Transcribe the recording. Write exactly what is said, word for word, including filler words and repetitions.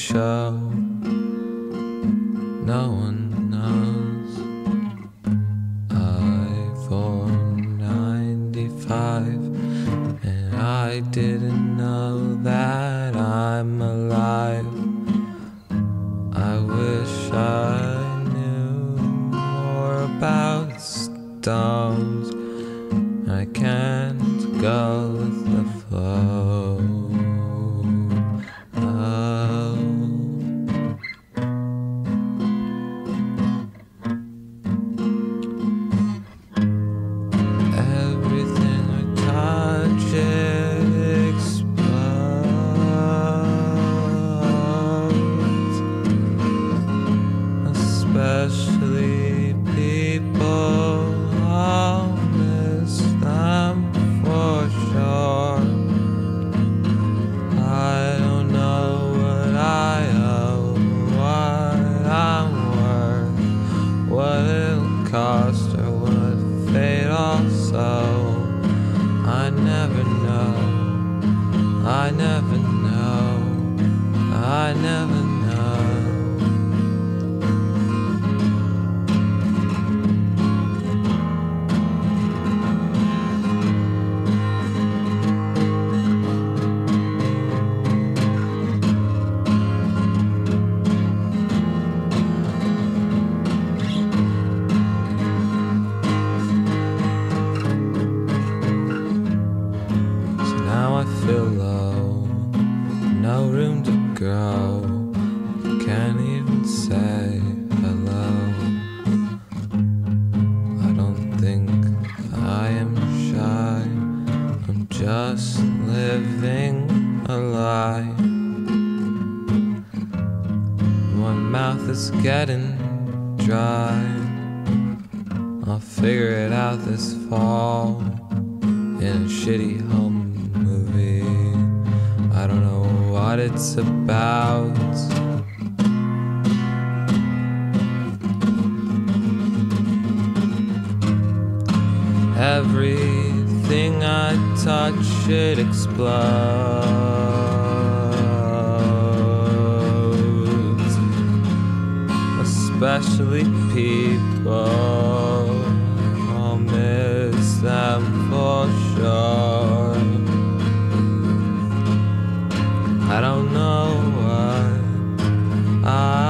show. No one knows. iPhone ninety-five, and I didn't know that I'm alive. I wish I knew more about stones. I can't go with the flow. Oh. Everything I touch, it explodes. Especially people, I'll miss them for sure. I don't know what I owe, what I'm worth, what it'll cost, or what fate also. I never know, I never know, I never know. Now I feel low, no room to grow, can't even say hello. I don't think I am shy, I'm just living a lie. My mouth is getting dry, I'll figure it out this fall in a shitty home movie. I don't know what it's about. Everything I touch, it explodes. Especially people, I'll miss them for sure. I don't know what I